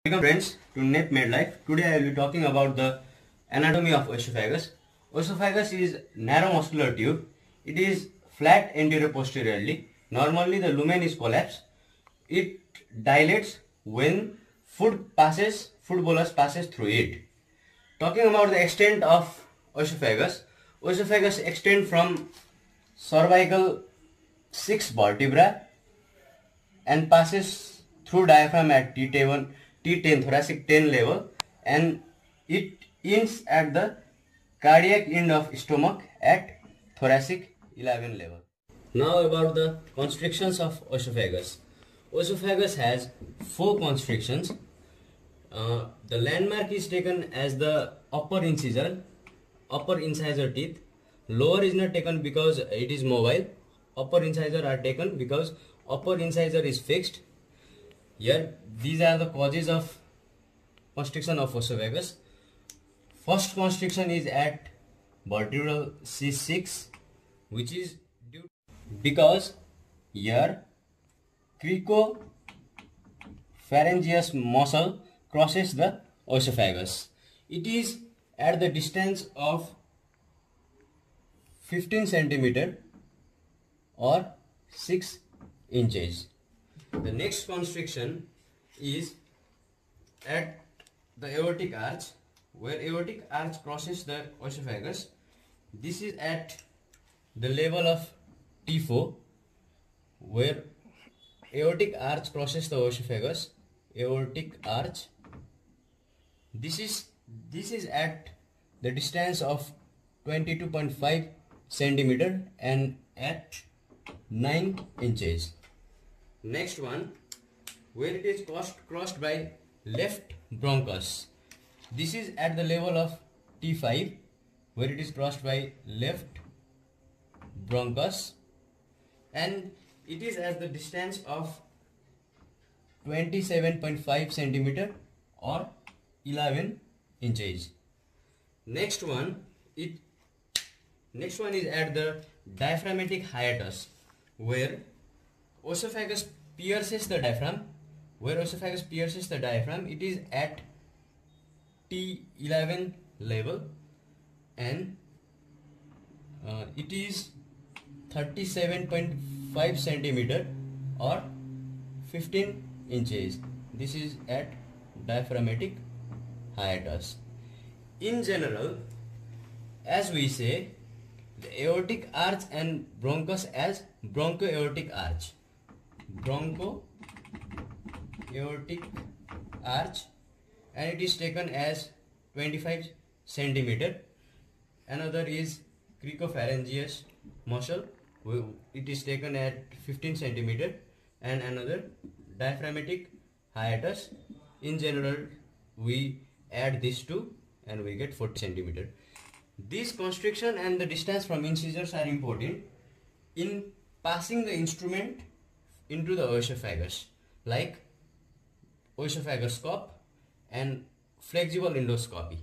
Welcome friends to Net Made Life. Today I will be talking about the anatomy of oesophagus. Oesophagus is narrow muscular tube. It is flat anterior posteriorly. Normally the lumen is collapsed. It dilates when food bolus passes through it. Talking about the extent of oesophagus extends from cervical 6 vertebra and passes through diaphragm at T10 thoracic 10 level, and it ends at the cardiac end of stomach at thoracic 11 level. Now about the constrictions of oesophagus. Oesophagus has 4 constrictions. The landmark is taken as the upper incisor teeth. Lower is not taken because it is mobile. Upper incisor are taken because upper incisor is fixed. Here, these are the causes of constriction of oesophagus. First constriction is at vertebral C6, which is due because here cricopharyngeus muscle crosses the oesophagus. It is at the distance of 15 centimeter or 6 inches. The next constriction is at the aortic arch, where aortic arch crosses the oesophagus. This is at the level of T4, where aortic arch crosses the oesophagus. Aortic arch. This is at the distance of 22.5 centimeter and at 9 inches. Next one, where it is crossed by left bronchus. This is at the level of T5, where it is crossed by left bronchus, and it is at the distance of 27.5 centimeter or 11 inches. Next one is at the diaphragmatic hiatus, where oesophagus pierces the diaphragm. It is at T11 level, and it is 37.5 centimeter or 15 inches. This is at diaphragmatic hiatus. In general, as we say, the aortic arch and bronchus as bronchoaortic arch. Bronchoaortic arch, and it is taken as 25 centimeter. Another is cricopharyngeus muscle. It is taken at 15 centimeter, and another diaphragmatic hiatus. In general, we add these two and we get 40 centimeter. This constriction and the distance from incisors are important in passing the instrument into the oesophagus, like oesophagoscope and flexible endoscopy.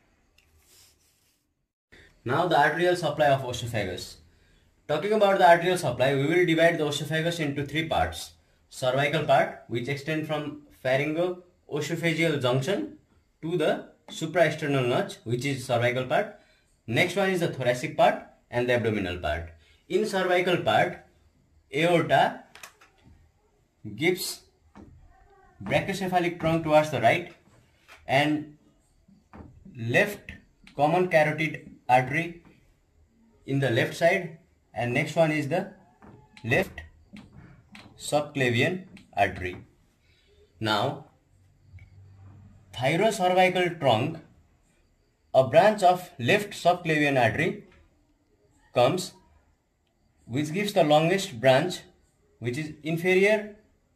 Now the arterial supply of oesophagus. Talking about the arterial supply, we will divide the oesophagus into 3 parts. Cervical part, which extends from pharyngo-oesophageal junction to the supraesternal notch, which is cervical part. Next one is the thoracic part and the abdominal part. In cervical part, aorta gives brachiocephalic trunk towards the right, and left common carotid artery in the left side, and next one is the left subclavian artery. Now, thyrocervical trunk, a branch of left subclavian artery comes, which gives the longest branch, which is inferior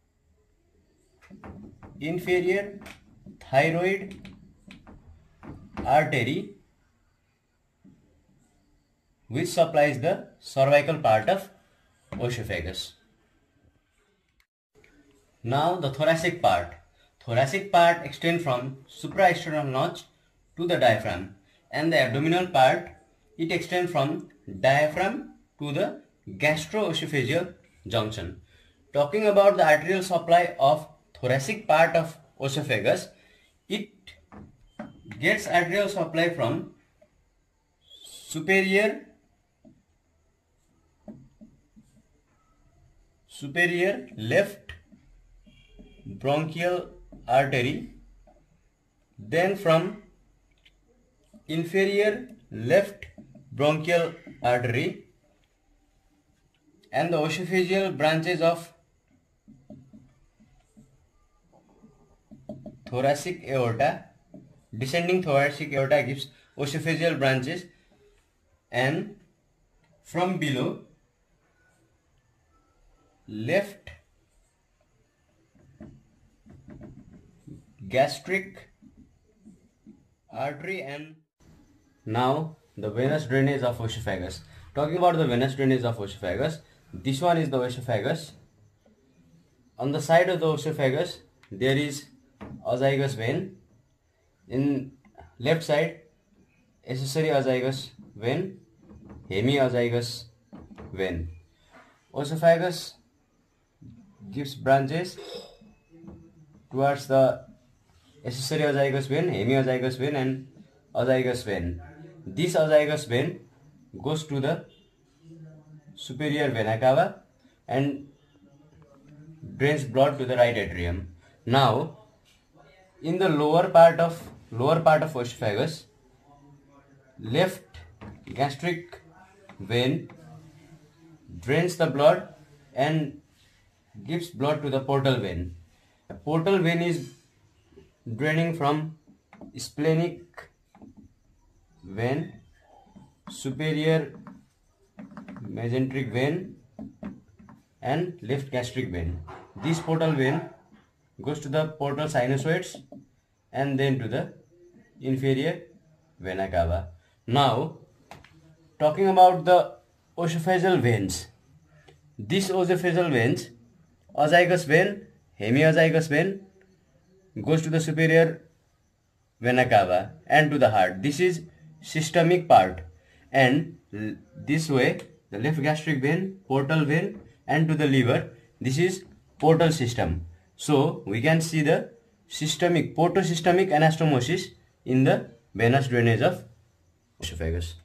thyroid artery, which supplies the cervical part of oesophagus. Now the thoracic part. Thoracic part extends from supraesternal notch to the diaphragm, and the abdominal part, it extends from diaphragm to the gastroesophageal junction. Talking about the arterial supply of thoracic part of esophagus, it gets arterial supply from superior left bronchial artery, then from inferior left bronchial artery, and the esophageal branches of thoracic aorta, descending thoracic aorta gives esophageal branches, and from below left gastric artery. And now the venous drainage of esophagus. Talking about the venous drainage of esophagus, this one is the esophagus. On the side of the esophagus there is azygous vein. In left side, accessory azygous vein, hemiazygous vein. Esophagus gives branches towards the accessory azygous vein, hemiazygous vein, and azygous vein. This azygous vein goes to the superior vena cava and drains blood to the right atrium. Now, in the lower part of esophagus, left gastric vein drains the blood and gives blood to the portal vein. The portal vein is draining from splenic vein, superior mesenteric vein, and left gastric vein. This portal vein goes to the portal sinusoids and then to the inferior vena cava. Now, talking about the esophageal veins. These esophageal veins, azygous vein, hemiazygous vein, goes to the superior vena cava and to the heart. This is systemic part, and this way the left gastric vein, portal vein, and to the liver, this is portal system. So we can see the portosystemic anastomosis in the venous drainage of esophagus.